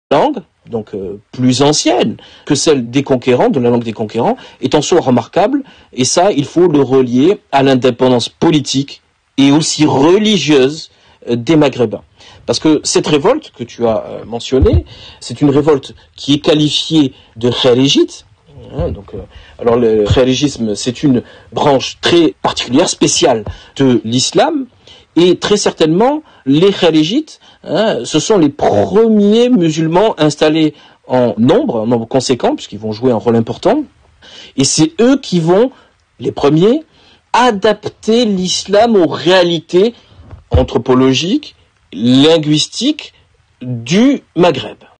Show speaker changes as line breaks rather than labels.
langue, donc plus ancienne que celle des conquérants, de la langue des conquérants, est en soi remarquable, et ça, il faut le relier à l'indépendance politique et aussi religieuse des Maghrébins. Parce que cette révolte que tu as mentionnée, c'est une révolte qui est qualifiée de kharijite. Alors le kharigisme, c'est une branche très particulière, spéciale de l'islam, et très certainement, les kharijites, ce sont les premiers musulmans installés en nombre conséquent, puisqu'ils vont jouer un rôle important, et c'est eux qui vont, les premiers, adapter l'islam aux réalités anthropologiques, linguistiques du Maghreb.